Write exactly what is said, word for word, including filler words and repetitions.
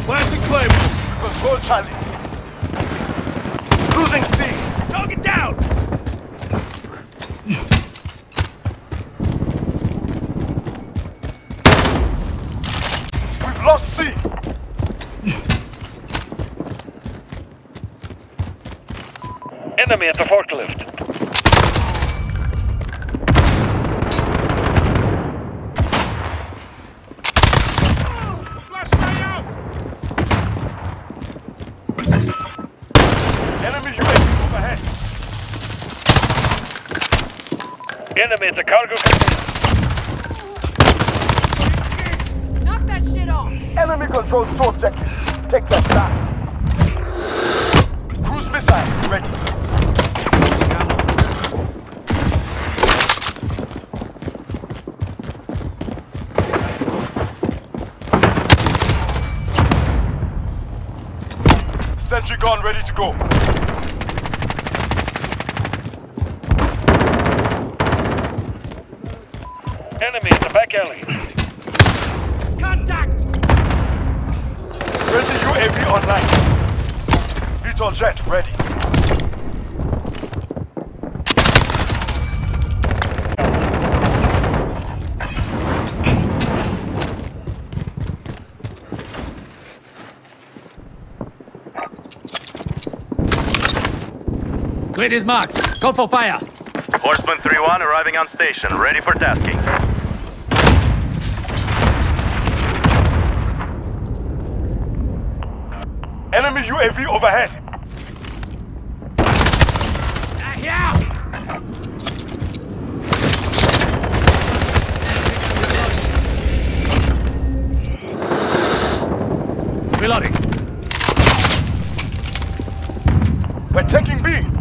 Planting Claymore. Control Charlie. Losing C. Target down! We've lost C. Enemy at the forklift. Flashbang out! Enemy U A V overhead. Enemy at the cargo container. Knock that shit off! Enemy controls two objectives. Take that back. Cruise missile ready. Sentry gun ready to go. Enemy at the back alley. Contact! Ready U A V online. V TOL jet ready. Grid is marked. Go for fire. Horseman three one arriving on station, ready for tasking. Enemy U A V overhead. Yeah! Reloading. We're taking B.